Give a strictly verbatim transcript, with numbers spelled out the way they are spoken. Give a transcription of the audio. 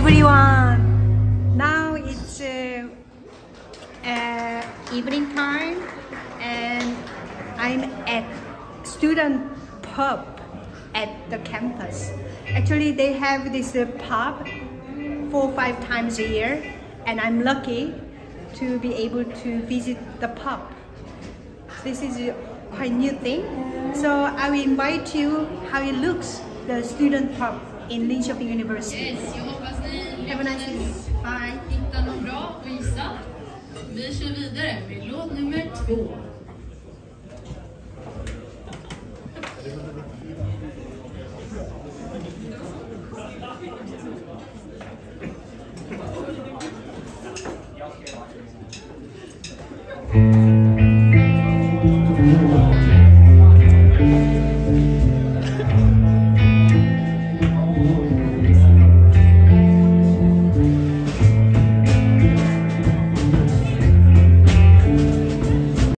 everyone. Now it's uh, uh, evening time and I'm at student pub at the campus. Actually, they have this uh, pub four or five times a year, and I'm lucky to be able to visit the pub. This is a quite new thing. So I will invite you how it looks, the student pub in Linköping University. Yes, jag hoppas ni Have a nice evening. Bye. Hitta något bra och gissa. Vi kör vidare med låt nummer två. Mm.